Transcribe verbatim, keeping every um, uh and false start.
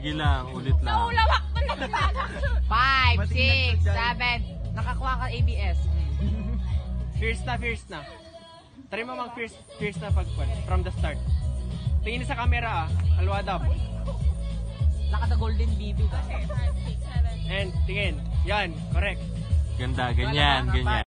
Sige lang, ulit lang. Naulawak ko na talaga. Five, six, seven. Nakakuha ka A B S. Fierce na, fierce na. Try mo mag fierce, fierce na pagpan from the start. Tingin sa camera ah, alwada. Naka the golden B B ka. And tingin. Yan, correct. Ganda, ganyan, ganyan.